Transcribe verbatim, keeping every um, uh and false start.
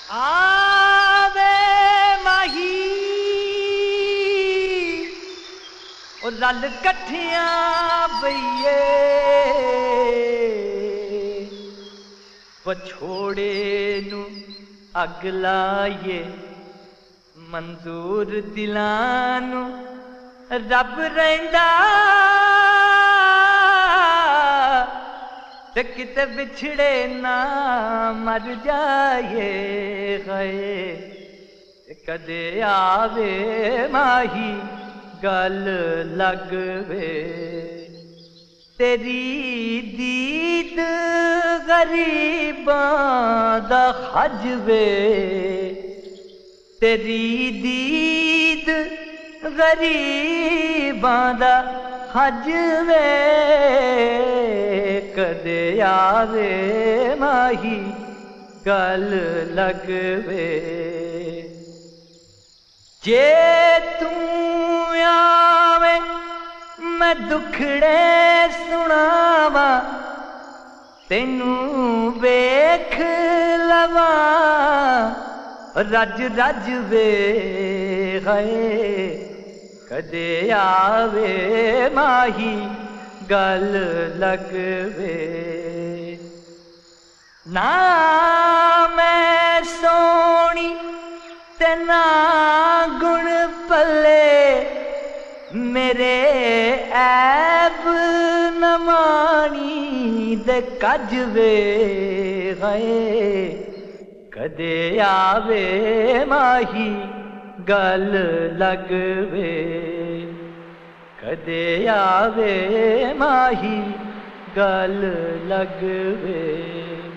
आवे माही और रल कठियां बइये पछोड़े नू अग लाइए मंजूर दिलां नू रब रहिंदा ते किते बिछड़े ना मर जाए गए कदे आवे माही गल लगवे तेरी दीद गरीबां दा खजवे तेरी दीद गरीबां दा खजवे कदे आवे माही गल लगवे जे तू आवे मैं दुखड़े सुनावा तेनू वेख लवा रज रज वे गए कदे आवे माही गल लगवे ना मैं सोनी ते ना गुण पले मेरे ऐब न मानी दे कजवे गए कदे आवे माही गल लगवे कदे आवे माही गल लगवे।